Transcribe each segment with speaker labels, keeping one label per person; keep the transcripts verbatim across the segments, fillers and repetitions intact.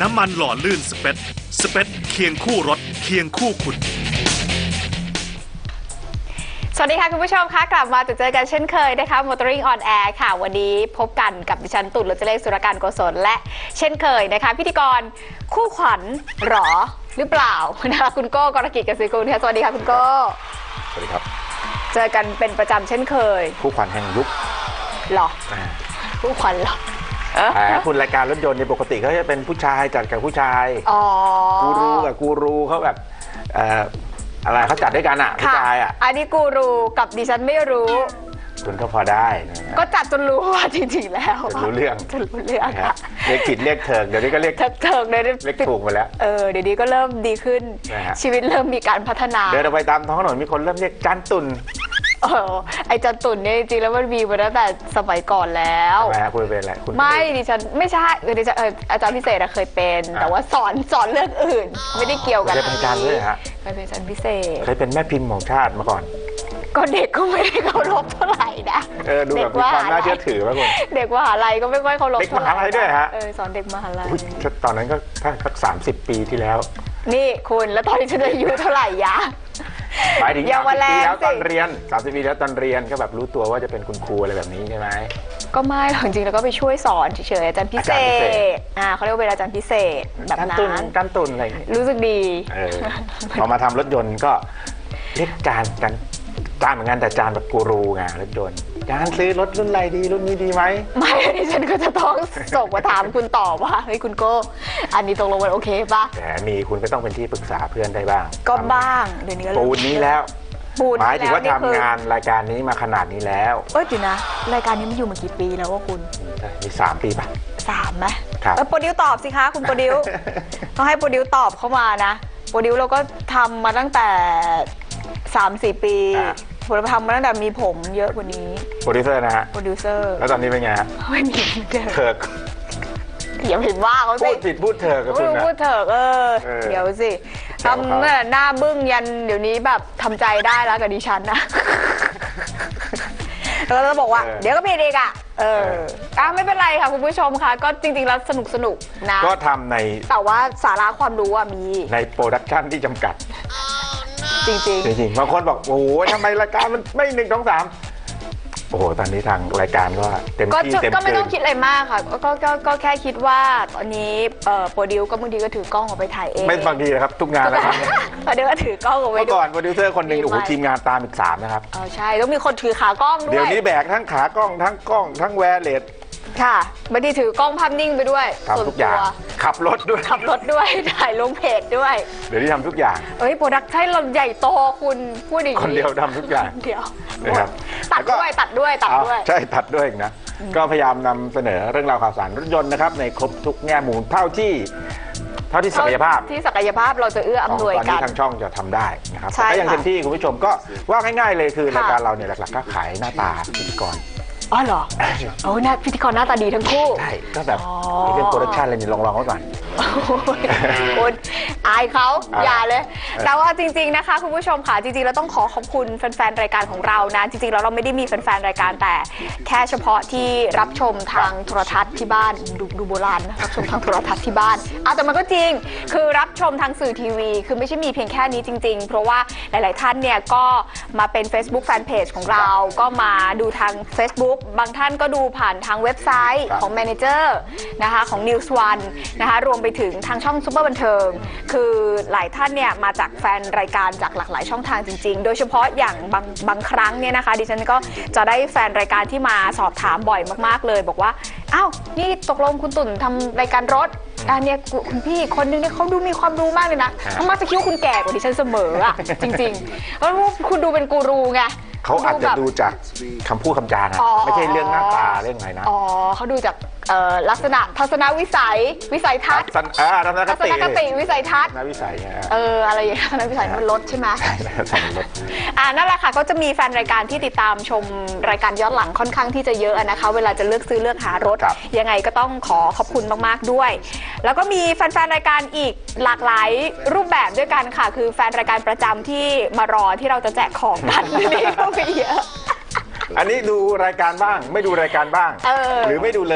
Speaker 1: น้ำมันหล่อลื่นสเปซสเปซเคียงคู่รถเคียงคู่คุณ
Speaker 2: สวัสดีค่ะคุณผู้ชมคะกลับมาเจอกันเช่นเคยนะคะ Motoring on Air ค่ะวันนี้พบกันกับดิฉันตุ่นรจเลขสุรการโกศลและเช่นเคยนะคะพิธีกรคู่ขวัญหรอหรือเปล่านะคะคุณโก้กรกิจกสิกุลค่ะสวัสดีค่ะคุณโก้
Speaker 3: สวัสดีครับ
Speaker 2: เจอกันเป็นประจำเช่นเคย
Speaker 3: คู่ขวัญแห่งยุค
Speaker 2: หรอคู่ขวัญหรอ
Speaker 3: คุณรายการรถยนต์ในปกติเขาจะเป็นผู้ชายจัดกับผู้ชายกูรูกับกูรูเขาแบบอะไรเขาจัดด้วยกันอ่ะผู้ชายอ่ะ
Speaker 2: อันนี้กูรูกับดิฉันไม่รู้
Speaker 3: จนก็พอได้
Speaker 2: ก็จัดจนรู้ว่าจริงๆแล้ว
Speaker 3: จนรู้เรื่อง
Speaker 2: จนรู้เรื่อง
Speaker 3: เรียกผิดเรียกเถิกเดี๋ยวนี้ก็เรียก
Speaker 2: เถิกเถิกเลย
Speaker 3: เรียกถูกมาแล้ว
Speaker 2: เออเดี๋ยวนี้ก็เริ่มดีขึ้นชีวิตเริ่มมีการพัฒนา
Speaker 3: เดินไปตามท้องถนนมีคนเริ่มเรียกจันตุ่น
Speaker 2: เออไอจันตุ่นเนี่ยจริงๆแล้วมันมีมาตั้งแต่สมัยก่อนแล้ว
Speaker 3: ทำไมคุณเป็นอะไร
Speaker 2: ไม่ดิฉันไม่ใช่ดิฉันอาจารย์พิเศษเคยเป็นแต่ว่าสอนสอนเรื่องอื่นไม่ได้เกี่ยวกัน
Speaker 3: เคยเป็นอาจารย์ด้วยฮะ
Speaker 2: เคยเป็นอาจารย์พิเศษ
Speaker 3: เคยเป็นแม่พิมพ์ของชาติมาก่อน
Speaker 2: ก็เด็กก็ไม่ได้เคารพเท่าไหร่นะ
Speaker 3: เออดูแบบมีความน่าเชื่อถือมากคุณ
Speaker 2: เด็กมหาลัยก็ไม่ค่อยเคารพ
Speaker 3: เด็กมหาลัยด้วยฮะ
Speaker 2: เออสอนเด็กมหาลัย
Speaker 3: ตอนนั้นก็ถ้าสักสามสิบปีที่แล้ว
Speaker 2: นี่คุณแล้วตอนนี้ฉันอายุเท่าไหร่ยะ
Speaker 3: หมายถึงสามสิบปีแล้วตอนเรียนสามสิบปีแล้วตอนเรียนก็แบบรู้ตัวว่าจะเป็นคุณครูอะไรแบบนี้ใช่ไหม
Speaker 2: ก็ไม่หรอกจริงๆแล้วก็ไปช่วยสอนเฉยๆอาจารย์พิเศษอ่าเขาเรียกว่าเป็นอาจารย์พิเศษแบบนั้น
Speaker 3: การตุนอะไร
Speaker 2: รู้สึกดี
Speaker 3: พอมาทำรถยนต์ก็เรียกจานกันจานเหมือนกันแต่จานแบบกูรูไงรถยนต์จานซื้อรถรุ่นอะไรดีรุ่นนี้ดีไหม
Speaker 2: ไม่ดิฉันก็จะต้องส่งมาถามคุณต่อว่าเฮ้ยคุณโก้อันนี้ตกลงมันโอเคป่ะ
Speaker 3: แต่มีคุณก็ต้องเป็นที่ปรึกษาเพื่อนได้บ้าง
Speaker 2: ก็บ้างเดี๋ยวนี้
Speaker 3: ปูนนี้แล้วหมายถึงว่าทำงานรายการนี้มาขนาดนี้แล้ว
Speaker 2: เอ้ยจริงนะรายการนี้มันอยู่มากี่ปีแล้วว่าคุณ
Speaker 3: มีสามปีป่ะ
Speaker 2: สามไหมครับโปรดิวตอบสิคะคุณโปรดิวต้องให้โปรดิวตอบเข้ามานะโปรดิวเราก็ทำมาตั้งแต่สามสี่ปีผมทำมาตั้งแต่มีผมเยอะกว่านี้
Speaker 3: โปรดิวเซอร์นะฮะ
Speaker 2: โปรดิวเซอร์
Speaker 3: แล้วตอนนี้เป็นไงฮะ
Speaker 2: ไม่มี
Speaker 3: เถิก
Speaker 2: อย่าผิดว่าเขาสิ
Speaker 3: พูดผิดพูดเถิกกับคุณนะ
Speaker 2: พูดเถิกเออเดี๋ยวสิทำหน้าบึ้งยันเดี๋ยวนี้แบบทำใจได้แล้วกับดิฉันนะแล้วก็บอกว่าเดี๋ยวก็ผิดอีกอ่ะเอออ่ะไม่เป็นไรค่ะคุณผู้ชมค่ะก็จริงๆแล้วสนุกสนุกนะ
Speaker 3: ก็ทำใน
Speaker 2: แต่ว่าสาระความรู้อ่ะมี
Speaker 3: ในโปรดักชั่นที่จำกัด
Speaker 2: จริงจริง
Speaker 3: จริงบางคนบอกโอ้โหทำไมรายการมันไม่หนึ่งสองสามโอ้โหตอนนี้ทางรายการก็เต็มที่เต็ม
Speaker 2: ก็ไม่ต้องคิดอะไรมากค่ะก็ก็ก็แค่คิดว่าตอนนี้โปรดิวก็บางทีก็ถือกล้องออกไปถ่ายเอง
Speaker 3: ไม่บางทีนะครับทุกงานแล้ว
Speaker 2: โปรดิวก็ถือกล้องออกไป
Speaker 3: เมื่อก่อนโปรดิวเซอร์คนหนึ่งโอ้โหทีมงานตามอีกสามนะครับ
Speaker 2: อ๋อใช่ต้องมีคนถือขากล้องด้วย
Speaker 3: เดี๋ยวนี้แบกทั้งขากล้องทั้งกล้องทั้งแวร์เลส
Speaker 2: ค่ะบางทีถือกล้องภาพนิ่งไปด้วย
Speaker 3: ทำทุกอย่างขับรถด้วย
Speaker 2: ขับรถด้วยถ่ายลงเพจด้วย
Speaker 3: เดี๋ยวนี้ทำทุกอย่าง
Speaker 2: เอ้ยโปรดักชั่นเราใหญ่โตคุณพูดอย่าง
Speaker 3: นี้คนเดียวทำทุกอย่าง
Speaker 2: เดียว
Speaker 3: นะครับ
Speaker 2: ตัดด้วยตัดด้วยตัดด้วย
Speaker 3: ใช่ตัดด้วยนะก็พยายามนำเสนอเรื่องราวข่าวสารรถยนต์นะครับในครบทุกแง่มุมเท่าที่เท่าที่ศักยภาพ
Speaker 2: ที่ศักยภาพเราจะเอื้ออำนวยกันตอน
Speaker 3: นี้ทางช่องจะทำได้นะครับก็ยังเต็มที่คุณผู้ชมก็ว่าง่ายๆเลยคือรายการเราเนี่ยหลักๆก็ขายหน้าตาพิธีกร
Speaker 2: อ๋อเหรอโอ้หน้าพิธีกรหน้าตาดีทั้งคู่
Speaker 3: ใช่ก็แบบเรื่องโปรดักชันอะไรนี่ลองๆไว้ก่อน
Speaker 2: คุณอายเขาอย่าเลยแต่ว่าจริงๆนะคะคุณผู้ชมค่ะจริงๆเราต้องขอขอบคุณแฟนๆรายการของเรานะจริงๆแล้วเราไม่ได้มีแฟนๆรายการแต่แค่เฉพาะที่รับชมทางโทรทัศน์ที่บ้านดูดูโบราณนะรับชมทางโทรทัศน์ที่บ้านอ่ะแต่มันก็จริงคือรับชมทางสื่อทีวีคือไม่ใช่มีเพียงแค่นี้จริงๆเพราะว่าหลายๆท่านเนี่ยก็มาเป็น Facebook Fanpage ของเราก็มาดูทาง Facebookบางท่านก็ดูผ่านทางเว็บไซต์ของ Manager นะคะของ News One นะคะรวมไปถึงทางช่องซุปเปอร์บันเทิงคือหลายท่านเนี่ยมาจากแฟนรายการจากหลากหลายช่องทางจริงๆโดยเฉพาะอย่างบางบางครั้งเนี่ยนะคะดิฉันก็จะได้แฟนรายการที่มาสอบถามบ่อยมากๆเลยบอกว่าอ้าวนี่ตกลงคุณตุ่นทำรายการรถอันนี้คุณพี่คนนึงเนี่ยเขาดูมีความรู้มากเลยนะเขามักจะคิดว่าคุณแก่กว่าดิฉันเสมออะจริงๆเพราะว่าคุณดูเป็นกูรูไง
Speaker 3: เขาอาจจะดูจากคำพูดคำจานะไม่ใช่เรื่องหน้าตาเรื่องอะไรนะ
Speaker 2: อ๋อเขาดูจากลักษณะทัศนวิสัยวิสัยทัศน์ทัศนคติวิสัยทัศน์
Speaker 3: วิสัย
Speaker 2: เอออะไรอย่างเงี้ยวิสัยมันลดใช่ไหม
Speaker 3: ใช่ทัศนลด
Speaker 2: อ่านั่นแหละค่ะก็จะมีแฟนรายการที่ติดตามชมรายการย้อนหลังค่อนข้างที่จะเยอะนะคะเวลาจะเลือกซื้อเลือกหารถยังไงก็ต้องขอขอบคุณมากๆด้วยแล้วก็มีแฟนๆรายการอีกหลากหลายรูปแบบด้วยกันค่ะคือแฟนรายการประจำที่มารอที่เราจะแจกของกันนี่ก็มีเยอะ
Speaker 3: อันนี้ดูรายการบ้างไม่ดูรายการบ้างหรือไม่ดูเลย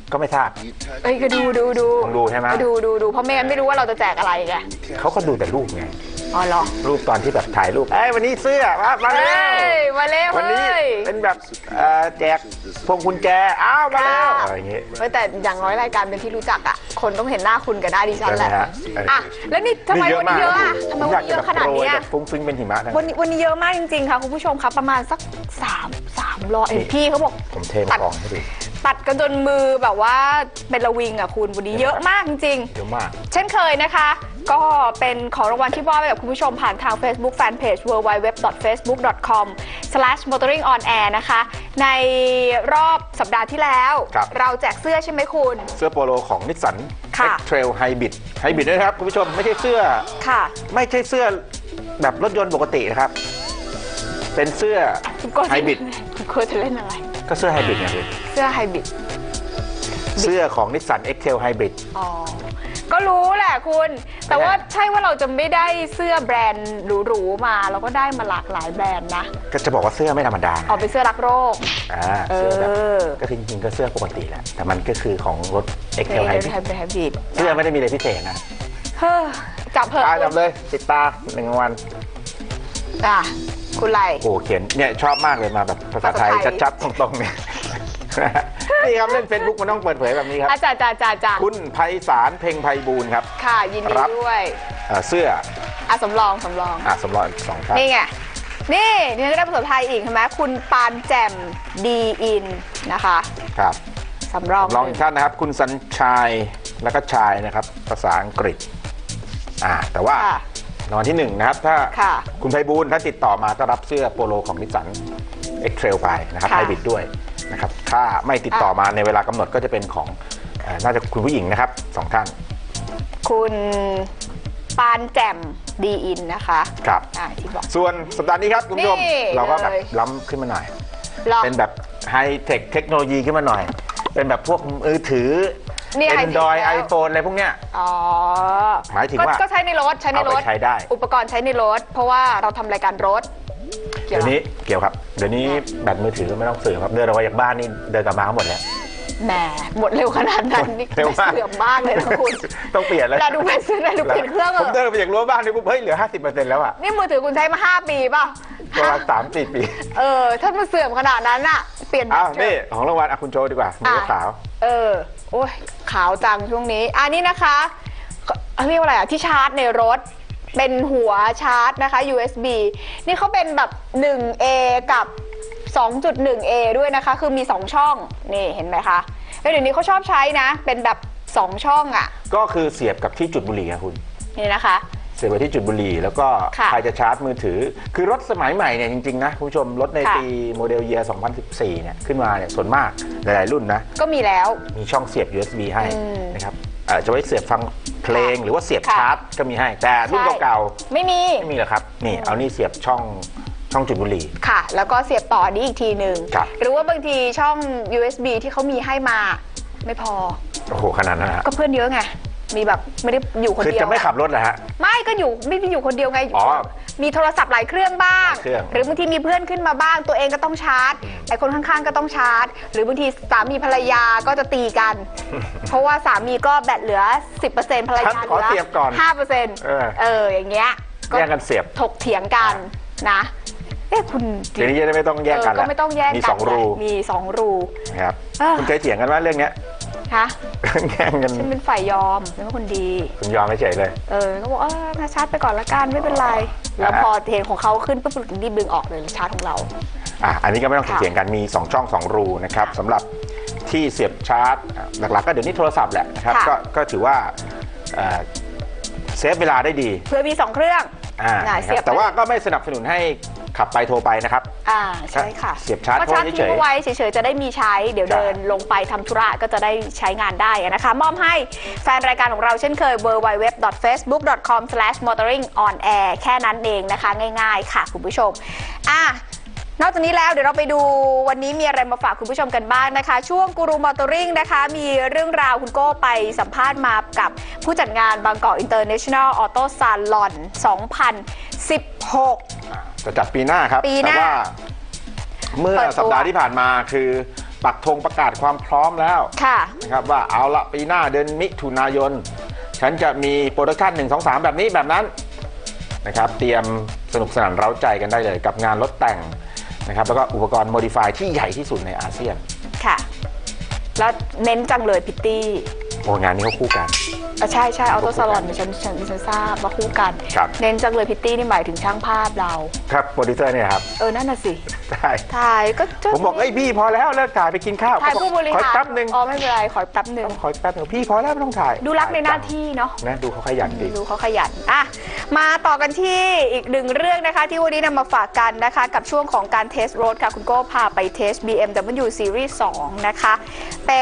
Speaker 3: ก็ไม่ทราบ
Speaker 2: เอ้ยก็ดูดูดู
Speaker 3: ต้องดูใช่ไหม
Speaker 2: ดูดูดูเพราะไม่งั้นไม่รู้ว่าเราจะแจกอะไรไง
Speaker 3: เขาก็ดูแต่รูปไง
Speaker 2: อ๋อเหรอ
Speaker 3: รูปตอนที่แบบถ่ายรูปเอ้ยวันนี้เสื้อมามา
Speaker 2: เอ้
Speaker 3: แล้ว
Speaker 2: ยมาเร็ว
Speaker 3: วันนี้
Speaker 2: เฮ้ย
Speaker 3: เป็นแบบเอ่อแจกพวงกุญแจอ้าวมาแล้วอะไรอย่างเงี้ย
Speaker 2: เอ้ยแต่อย่างน้อยรายการเป็นที่รู้จักอ่ะคนต้องเห็นหน้าคุณกับหน้าดิฉันแหละ
Speaker 3: ใช่ไหมฮะเอออ่
Speaker 2: อ่ะแล้วนี่ทำไมวันนี้เยอะอ่ะทำไม
Speaker 3: ผม
Speaker 2: วั
Speaker 3: อน ยาก
Speaker 2: นี้
Speaker 3: จะ
Speaker 2: เย
Speaker 3: แบบ
Speaker 2: อะขนาด
Speaker 3: โปรย
Speaker 2: เนี้ย
Speaker 3: แบบฟุ้งฟิ้งเป็นหิมะนะ
Speaker 2: วันนี้วันนี้เยอะมากจริงๆค่ะคุณผู้ชมครับประมาณสักสามสามร้อยเห็นพี่เขาบอก
Speaker 3: ผมเท
Speaker 2: ตัด
Speaker 3: กองให้ดู
Speaker 2: ตัดกันจนมือแบบว่าเป็นระวิงอ่ะคุณวันนี้เยอะมากจริงๆ
Speaker 3: เยอะมาก
Speaker 2: เช่นเคยนะคะ ก็เป็นของรางวัลที่มอบให้กับคุณผู้ชมผ่านทาง Facebook Fanpageดับเบิลยู ดับเบิลยู ดับเบิลยู ดอท เฟซบุ๊ก ดอท คอม สแลช มอเตอร์ริง ออน แอร์ นะคะในรอบสัปดาห์ที่แล้ว
Speaker 3: ครับ
Speaker 2: เราแจกเสื้อใช่ไหมคุณ
Speaker 3: เสื้อโปโลของนิสสัน
Speaker 2: ค่ะ
Speaker 3: X-Trail Hybrid Hybrid ด้วยนะครับคุณผู้ชมไม่ใช่เสื้อ
Speaker 2: ค่ะ
Speaker 3: ไม่ใช่เสื้อแบบรถยนต์ปกตินะครับ เป็นเสื้อ
Speaker 2: คุณโก้
Speaker 3: ไฮบริด
Speaker 2: คุณโก้จะเล่นอะไร
Speaker 3: ก็เสื้อไฮบริดไงคุณ
Speaker 2: เสื้อไฮบริด
Speaker 3: เสื้อของนิสสัน X-Trail Hybrid
Speaker 2: อ๋อ ก็รู้แหละคุณ แต่ว่าใช่ว่าเราจะไม่ได้เสื้อแบรนด์หรูๆมาเราก็ได้มาหลากหลายแบรนด์นะ
Speaker 3: ก็จะบอกว่าเสื้อไม่ธรรมดา
Speaker 2: เอาเป็นเสื้อรักโรค
Speaker 3: อ่าเสื้อแบบ
Speaker 2: เออ
Speaker 3: ก็คือจริงๆก็เสื้อปกติแหละแต่มันก็คือของรถ
Speaker 2: เอ
Speaker 3: X-Trail
Speaker 2: ไฮ
Speaker 3: Hybrid
Speaker 2: ไฮบริด
Speaker 3: เสื้อไม่ได้มีอะไรพิเศษนะ
Speaker 2: เฮ้อจับเถอะ
Speaker 3: อ่าจับเลยติดตาหนึ่งวัน
Speaker 2: อ่ะคุณไร
Speaker 3: โอ้เขียนเนี่ยชอบมากเลยมาแบบภาษาไทย
Speaker 2: ภาษาไทย
Speaker 3: ชัดๆตรงๆเนี่ย นี่ครับเล่น Facebook มันต้องเปิดเผยแบบนี้ครับ
Speaker 2: อาจารย์อาจารย์อาจารย์
Speaker 3: คุณไพศาลเพ็งไพบูลย์ครับ
Speaker 2: ค่ะยินดี
Speaker 3: รับ
Speaker 2: ด้วย
Speaker 3: เอ่อเสื้อ
Speaker 2: อ่ะสำรองสำรอง
Speaker 3: อ่ะสำรองอีกสองท่าน
Speaker 2: นี่ไง นี่นี่ก็ได้ภาษาไทยอีกใช่ไหมคุณปานแจ่มดีอินนะคะ
Speaker 3: ครับ
Speaker 2: สำรอง
Speaker 3: ลองอีกท่านนะครับ คุณสัญชัยแล้วก็ชายนะครับ ภาษาอังกฤษอ่าแต่ว่า
Speaker 2: ค่ะ
Speaker 3: รางวัลที่หนึ่งนะครับ ถ้า
Speaker 2: ค่ะ
Speaker 3: คุณไพบูลย์ถ้าติดต่อมาก็รับเสื้อโปโลของนิสสัน X-Trail ไปนะครับ
Speaker 2: ค่ะ
Speaker 3: ไฮบริดด้วยนะครับถ้าไม่ติดต่อมาในเวลากำหนดก็จะเป็นของเอ่อน่าจะคุณผู้หญิงนะครับสองท่าน
Speaker 2: คุณปานแจ่มดีอินนะคะ
Speaker 3: ครับ
Speaker 2: อ่าที่บอก
Speaker 3: ส่วนสัปดาห์นี้ครับคุณผู้ชม
Speaker 2: นี่
Speaker 3: เราก็แบบ
Speaker 2: เลย
Speaker 3: ล้ำขึ้นมาหน่อย
Speaker 2: รอ
Speaker 3: เป็นแบบไฮเทคเทคโนโลยีขึ้นมาหน่อย เป็นแบบพวกมือถือ
Speaker 2: นี่
Speaker 3: Android
Speaker 2: ไฮเทคแล้ว
Speaker 3: iPhone อะไรพวกเนี้ย
Speaker 2: อ๋อ
Speaker 3: หมายถึงว่า
Speaker 2: ก็ก็ใช้ในรถใช้ในรถ
Speaker 3: เอาไปใช้ได้
Speaker 2: อุปกรณ์ใช้ในรถ เพราะว่าเราทำรายการรถเกี่ย
Speaker 3: เดี๋ยว ว
Speaker 2: อะไร
Speaker 3: นี้เกี่ยวครับ เดี๋ยวนี้แบตมือถือก็ไม่ต้องซื้อครับ เดินออกมาจากบ้านนี่เดินกลับมาก็หมดแล้ว
Speaker 2: แหมหมดเร็วขนาดนั้นนี่
Speaker 3: เร็วมาก
Speaker 2: เสื่อมมากเลยนะคุณ
Speaker 3: ต้องเปลี่ยนแล้ว
Speaker 2: แต่ดูเป็นซื้อแต่ดูเปลี่ยนเครื่องเหร
Speaker 3: ผมเดิ
Speaker 2: อน
Speaker 3: ไปจากรั้วบ้านนี่ปุ๊บเฮ้ยเหลือ ห้าสิบเปอร์เซ็นต์ แล้วอ่ะ
Speaker 2: นี่มือถือคุณใช้มาห้าปีเปล่ะ
Speaker 3: ประมาณสามสี่ปี
Speaker 2: เออ ถ้ามันเสื่อมขนาดนั้นอะเปลี่ยน
Speaker 3: อ้าว
Speaker 2: เถ
Speaker 3: นี่
Speaker 2: อะ
Speaker 3: ของรางวัลอ่ะคุณโจดีกว่ามือขาว
Speaker 2: เออ โอ้ยขาวจังช่วงนี้อันนี้นะคะเรียกว่าอะไรอะที่ชาร์จในรถ เป็นหัวชาร์จนะคะ ยู เอส บี นี่เขาเป็นแบบ หนึ่งเอ กับ สองจุดหนึ่งเอ ด้วยนะคะ คือมีสองช่องนี่เห็นไหมคะแล้วเดี๋ยวนี้เขาชอบใช้นะ เป็นแบบสองช่องอะ
Speaker 3: ก็คือเสียบกับที่จุดบุหรี่ครับคุณ
Speaker 2: นี่นะคะ
Speaker 3: เสียบไว้ที่จุดบุหรี่แล้วก็
Speaker 2: ค่ะ
Speaker 3: ใครจะชาร์จมือถือ คือรถสมัยใหม่เนี่ยจริงๆนะคุณผู้ชมรถใน
Speaker 2: ค่ะ
Speaker 3: ปีโมเดลเยียร์สองพันสิบสี่เนี่ยขึ้นมาเนี่ยส่วนมากหลายๆรุ่นนะ
Speaker 2: ก็มีแล้ว
Speaker 3: มีช่องเสียบ ยู เอส บี ให้
Speaker 2: อืม
Speaker 3: นะครับเอ่อจะไว้เสียบฟังเพลง
Speaker 2: ค่ะ
Speaker 3: หรือว่าเสียบ
Speaker 2: ค่ะ
Speaker 3: ชาร์จก็มีให้ แต่รุ่น
Speaker 2: ใช่
Speaker 3: เก่า
Speaker 2: ไม่มี
Speaker 3: ๆไม่มีหรอกครับนี่เอานี่เสียบช่องช่องจุดบุหรี่
Speaker 2: ค่ะ แล้วก็เสียบต่อนี้อีกทีหนึ่ง
Speaker 3: ครับ
Speaker 2: หรือว่าบางทีช่อง ยู เอส บี ที่เขามีให้มาไม่พอ
Speaker 3: โอ้โหขนาดนั้นนะฮะ
Speaker 2: ก็เพื่อนเยอะไง มีแบบไม่ได้อยู่คน
Speaker 3: คือ
Speaker 2: เดียว
Speaker 3: จะไม่ขับรถเหรอฮะ
Speaker 2: ไม่ก็อยู่ไม่ได้อยู่คนเดียวไง
Speaker 3: อ๋อ
Speaker 2: มีโทรศัพท์หลายเครื่องบ้าง
Speaker 3: หลายเครื่อง
Speaker 2: หรือบางทีมีเพื่อนขึ้นมาบ้าง ตัวเองก็ต้องชาร์จ ไอ้คนข้างๆก็ต้องชาร์จ หรือบางทีสามีภรรยาก็จะตีกัน เพราะว่าสามีก็แบตเหลือ สิบเปอร์เซ็นต์ ภรรยา
Speaker 3: ฉันขอเสียบก่อน
Speaker 2: ห้าเปอร์เซ็นต์
Speaker 3: เออ
Speaker 2: เอออย่างเงี้ย
Speaker 3: แย่งกันเสียบ
Speaker 2: ถกเถียงกันนะเอ๊ะคุณ
Speaker 3: เดี๋ยวนี้จะได้ไม่ต้องแยกกัน
Speaker 2: เออก็ไม่ต้องแยกกัน
Speaker 3: มีสองรู
Speaker 2: มีสองรู
Speaker 3: นะครับ
Speaker 2: เออ
Speaker 3: คุณเคยเถียงกันว่าเรื่องเนี้ย
Speaker 2: คะ
Speaker 3: แย่งกัน
Speaker 2: ฉันเป็นฝ่ายยอมฉันเป็นคนดี
Speaker 3: คุณยอมไม่เฉยเลย
Speaker 2: เออก็บอกเออมาชาร์จไปก่อนละกันไม่เป็นไร แล้วพอเห็นของเขาขึ้นปุ๊บรีบดึงออกเลยชาร์จของเรา
Speaker 3: อ่ะอันนี้ก็ไม่ต้อง
Speaker 2: ค่ะ
Speaker 3: เถียงกันมีสองช่องสองรูนะครับสำหรับที่เสียบชาร์จอ่ะหลักๆก็เดี๋ยวนี้โทรศัพท์แหละนะครับ
Speaker 2: ค่ะ
Speaker 3: ก็ก็ถือว่าเอ่อเซฟเวลาได้ดี
Speaker 2: เพื่อมีสองเครื่อง
Speaker 3: อ่า
Speaker 2: น่ะ
Speaker 3: นะค
Speaker 2: เสีย
Speaker 3: รั
Speaker 2: บบ
Speaker 3: แต่ว่าก็ไม่สนับสนุนให้ขับไปโทรไปนะครับ
Speaker 2: อ่าใช่ค่ะ
Speaker 3: เสียบชาร์จ
Speaker 2: ก็ชาร์จ
Speaker 3: เข้าไว้
Speaker 2: ทิ้
Speaker 3: เฉย
Speaker 2: งเอาไว้เฉยๆจะได้มีใช้เดี๋ยว
Speaker 3: ใช่
Speaker 2: เดินลงไปทำธุระก็จะได้ใช้งานได้นะคะมอบให้แฟนรายการของเราเช่นเคย ดับเบิลยู ดับเบิลยู ดับเบิลยู ดอท เฟซบุ๊ก ดอท คอม สแลช มอเตอร์ริง ออน แอร์ แค่นั้นเองนะคะง่ายๆค่ะคุณผู้ชมอ่ะนอกจากนี้แล้วเดี๋ยวเราไปดูวันนี้มีอะไรมาฝากคุณผู้ชมกันบ้างนะคะ ช่วงกูรูมอเตอร์ริงนะคะมีเรื่องราวคุณโก้ไปสัมภาษณ์มากับผู้จัดงานบางกอกอินเตอร์เนชั่นแนลออโต้ซาลอนสองพันสิบหก
Speaker 3: อ่าจะจัดปีหน้าครับ
Speaker 2: ปีหน้า
Speaker 3: แต่ว่าเมื่อ
Speaker 2: เปิดตัว
Speaker 3: สัปดาห์ที่ผ่านมาคือปักธงประกาศความพร้อมแล้วนะครับว่าเอาละปีหน้าเดือนมิถุนายนฉันจะมีโปรดักชั่นหนึ่งสองสามแบบนี้แบบนั้นนะครับเตรียมสนุกสนานเร้าใจกันได้เลยกับงานรถแต่งนะครับแล้วก็อุปกรณ์โมดิฟายที่ใหญ่ที่สุดในอาเซียน
Speaker 2: ค่ะแล้วเน้นจังเลยพิตตี้
Speaker 3: โอ้งานนี้เขาคู่กัน
Speaker 2: ใช่ใช่ออโต้ซาลอนฉันฉันฉันทราบว่าคู่กันเน้นจังเลยพิตตี้นี่หมายถึงช่างภาพเรา
Speaker 3: ครับโปรดิวเซอร์เนี่ยครับ
Speaker 2: เออนั่นน่ะสิ
Speaker 3: ใช่
Speaker 2: ถ่ายก็
Speaker 3: ผมบอกเอ้ยพี่พอแล้วเลิกถ่ายไปกินข้าว
Speaker 2: ถ่ายผู้บริหาร
Speaker 3: ขอแป๊บนึง
Speaker 2: อ๋อไม่เป็นไรขอแป๊บนึง
Speaker 3: ขอแป๊บนึงพี่พอแล้วไม่ต้องถ่าย
Speaker 2: ดูรักในหน้าที่เนาะ
Speaker 3: นะดูเขาขยันดี
Speaker 2: ดูเขาขยันอ่ะมาต่อกันที่อีกหนึ่งเรื่องนะคะที่วันนี้นำมาฝากกันนะคะกับช่วงของการเทสรถค่ะคุณโก้พาไปเทส บี เอ็ม ดับเบิลยู Series สองนะคะเป็น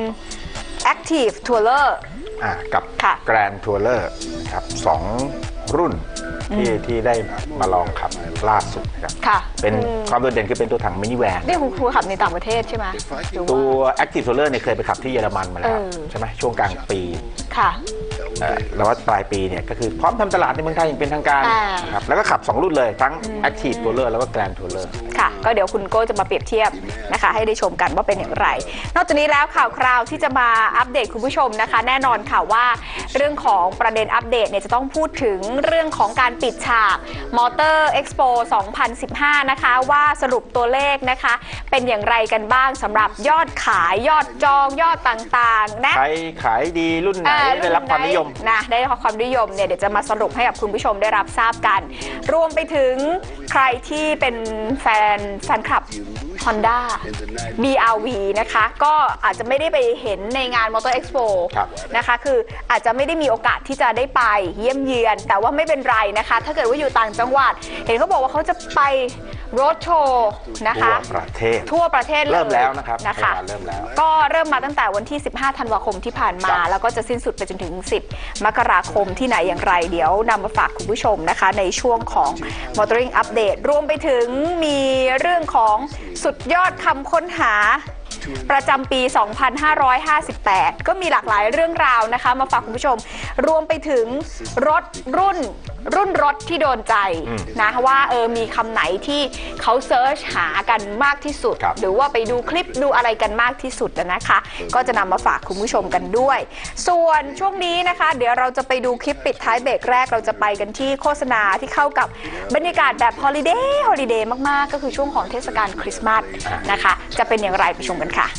Speaker 2: Active Tourer
Speaker 3: กับ Grand Tourer นะครับสองรุ่นที่ที่ได้มาลองขับล่าสุดนะครับเป็นความโดดเด่นคือเป็นตัวถังมินิแวน
Speaker 2: นี่คุณครูขับในต่างประเทศใช่ไหม
Speaker 3: ตัว Active Tourer เนี่ยเคยไปขับที่เยอรมันมาแล้วใช่ไหมช่วงกลางปี
Speaker 2: ค่ะ
Speaker 3: แล้วว่าปลายปีเนี่ยก็คือพร้อมทำตลาดในเมืองไทยอย่างเป็นทางการนะครับแล้วก็ขับสองรุ่นเลยทั้ง Active Tourer แล้วก็ Grand Tourer
Speaker 2: ค่ะก็เดี๋ยวคุณโก้จะมาเปรียบเทียบนะคะให้ได้ชมกันว่าเป็นอย่างไรนอกจากนี้แล้วข่าวคราวที่จะมาอัปเดตคุณผู้ชมนะคะแน่นอนค่ะว่าเรื่องของประเด็นอัปเดตเนี่ยจะต้องพูดถึงเรื่องของการปิดฉากมอเตอร์เอ็กซ์โปสองพันสิบห้านะคะว่าสรุปตัวเลขนะคะเป็นอย่างไรกันบ้างสำหรับยอดขายยอดจองยอดต่างๆนะ
Speaker 3: ใครขายดีรุ่นไหนได้รับความนิยม
Speaker 2: นะได้รับความนิยมเนี่ยเดี๋ยวจะมาสรุปให้กับคุณผู้ชมได้รับทราบกันรวมไปถึงใครที่เป็นแฟนแฟนคลับ Honda บี อาร์ วี นะคะก็อาจจะไม่ได้ไปเห็นในงาน Motor Expo นะคะคืออาจจะไม่ได้มีโอกาสที่จะได้ไปเยี่ยมเยือนแต่ว่าไม่เป็นไรนะคะถ้าเกิดว่าอยู่ต่างจังหวัดเห็นเขาบอกว่าเขาจะไปโรดโชว์นะคะ
Speaker 3: ทั่วประเทศ
Speaker 2: ทั่วประเทศ
Speaker 3: เริ่มแล้วนะครับ
Speaker 2: นะคะ
Speaker 3: เริ่มแล้ว
Speaker 2: ก็เริ่มมาตั้งแต่วันที่สิบห้าธันวาคมที่ผ่านมาแล้วก็จะสิ้นสุดไปจนถึงสิบมกราคมที่ไหนอย่างไรเดี๋ยวนำมาฝากคุณผู้ชมนะคะในช่วงของ Motoring Update รวมไปถึงมีเรื่องของสุดยอดคำค้นหาประจำปี สองพันห้าร้อยห้าสิบแปด ก็มีหลากหลายเรื่องราวนะคะมาฝากคุณผู้ชมรวมไปถึงรถรุ่นรุ่นรถที่โดนใจนะว่าเออมีคำไหนที่เขาเซิร์ชหากันมากที่สุดหรือว่าไปดูคลิปดูอะไรกันมากที่สุดนะคะก็จะนำมาฝากคุณผู้ชมกันด้วยส่วนช่วงนี้นะคะเดี๋ยวเราจะไปดูคลิปปิดท้ายเบรกแรกเราจะไปกันที่โฆษณาที่เข้ากับบรรยากาศแบบฮอลิเดย์ฮอลิเดย์มากๆก็คือช่วงของเทศกาลคริสต์มาสนะคะจะเป็นอย่างไรไปชมกันค่ะ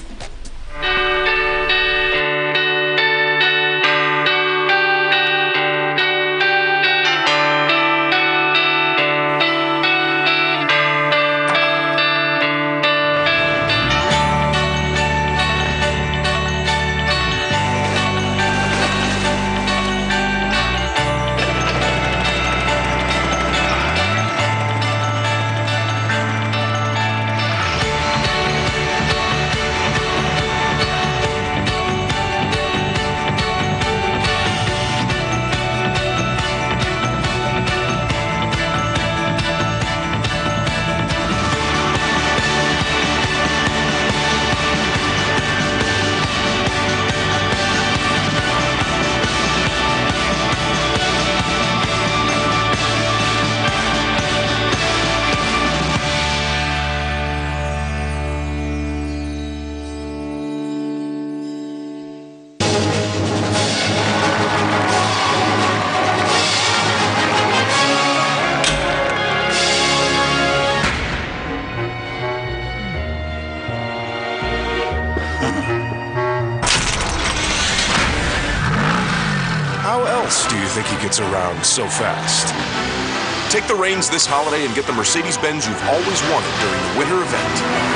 Speaker 4: How else do you think he gets around so fast? Take the reins this holiday and get the Mercedes-Benz you've always wanted during the winter event.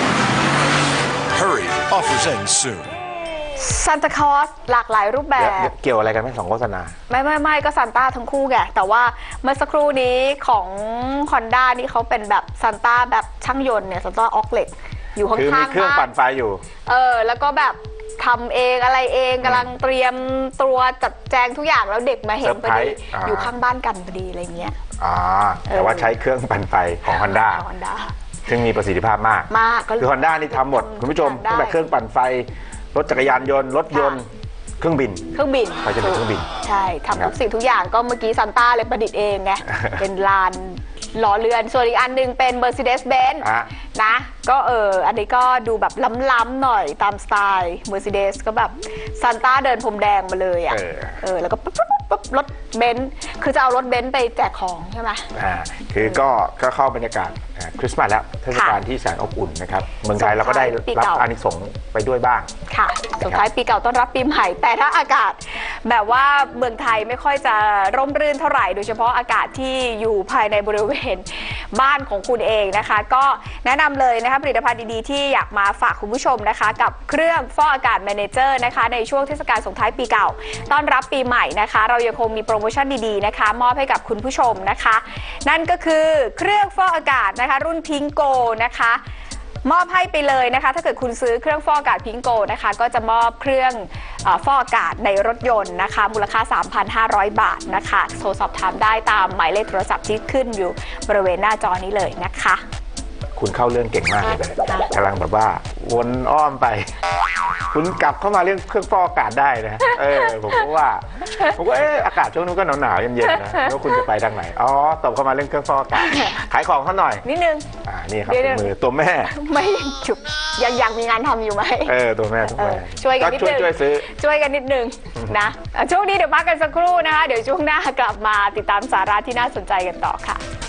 Speaker 4: Hurry, offers end soon.
Speaker 2: ซันตาคลอสหลากหลายรูปแบบ
Speaker 3: เกี่ยวอะไรกันไหมสองโฆษณา
Speaker 2: ไม่ไม่ไม่ก็ซานต้าทั้งคู่แกแต่ว่าเมื่อสักครู่นี้ของ Honda นี่เขาเป็นแบบซานต้าแบบช่างยนต์เนี่ยซานต้าออกเหล็กอยู่ข้างๆบ้าน
Speaker 3: คือมีเครื่องปั่นไฟอยู่
Speaker 2: เออแล้วก็แบบทำเองอะไรเองกำลังเตรียมตัวจัดแจงทุกอย่างแล้วเด็กมาเห็นพอดีอยู่ข้างบ้านกันพอดีอะไรเงี้ย
Speaker 3: อ่าแต่ว่าใช้เครื่องปั่นไฟของ Honda ซึ่งมีประสิทธิภาพมาก
Speaker 2: มาก
Speaker 3: คือ Honda นี่ทำหมดคุณผู้ชมตั้งแต่เครื่องปั่นไฟรถจักรยานยนต์รถยนต์เครื่องบิน
Speaker 2: เครื่องบิน
Speaker 3: ไปจะเป็นเครื่องบิน
Speaker 2: ใช่ทำทุกสิ่งทุกอย่างก็เมื่อกี้ซันต้าเลยประดิษฐ์เองไงเป็นลานล้อเรือนส่วนอีกอันนึงเป็น Mercedes-Benz นะก็เอออันนี้ก็ดูแบบล้ำๆหน่อยตามสไตล์ Mercedes ก็แบบซานต้าเดินพรมแดงมาเลยอ่ะ
Speaker 3: เออ
Speaker 2: เออแล้วก็ปุ๊บปุ๊บปุ๊บรถเบนซ์คือจะเอารถเบนซ์ไปแจกของใช่ไหม
Speaker 3: อ่าคือก็ก็เข้าบรรยากาศอ่าคริสต์มาสแล้วเทศกาลที่แสนอบอุ่นนะครับเมืองไทยเราก็ได้รับอานิสงส์ไปด้วยบ้าง
Speaker 2: ค่ะส่งท้ายปีเก่าต้อนรับปีใหม่แต่ถ้าอากาศแบบว่าเมืองไทยไม่ค่อยจะร่มรื่นเท่าไหร่โดยเฉพาะอากาศที่อยู่ภายในบริเวณบ้านของคุณเองนะคะก็แนะนำเลยนะคะผลิตภัณฑ์ดีๆที่อยากมาฝากคุณผู้ชมนะคะกับเครื่องฟอกอากาศ Manager นะคะในช่วงเทศกาลส่งท้ายปีเก่าต้อนรับปีใหม่นะคะเรายังคงมีโปรโมชั่นดีๆนะคะมอบให้กับคุณผู้ชมนะคะนั่นก็คือเครื่องฟอกอากาศนะคะรุ่นพิงโกนะคะมอบให้ไปเลยนะคะถ้าเกิดคุณซื้อเครื่องฟอกอากาศพิงโกนะคะก็จะมอบเครื่องฟอกอากาศในรถยนต์นะคะมูลค่า สามพันห้าร้อย บาทนะคะโทรสอบถามได้ตามหมายเลขโทรศัพท์ที่ขึ้นอยู่บริเวณหน้าจอนี้เลยนะคะ
Speaker 3: คุณเข้าเรื่องเก่งมากเลยกำลังแบบว่าวนอ้อมไปคุณกลับเข้ามาเรื่องเครื่องฟอกอากาศได้นะเออผมก็ว่าผมก็เอออากาศช่วงนู้นก็หนาวๆเย็นๆนะแล้วคุณจะไปทางไหนอ๋อตบเข้ามาเรื่องเครื่องฟอกอากาศขายของเขาหน่อย
Speaker 2: นิดนึง
Speaker 3: อ่านี่ครับมือตัวแม่
Speaker 2: ไม่ฉุกยังยังมีงานทำอยู่ไหม
Speaker 3: เออตัวแม่ตัวแม่
Speaker 2: ช่วยกันนิดนึง
Speaker 3: ช่วยซื้อ
Speaker 2: ช่วยกันนิดนึงนะช่วงนี้เดี๋ยวพักกันสักครู่นะคะเดี๋ยวช่วงหน้ากลับมาติดตามสาระที่น่าสนใจกันต่อค่ะ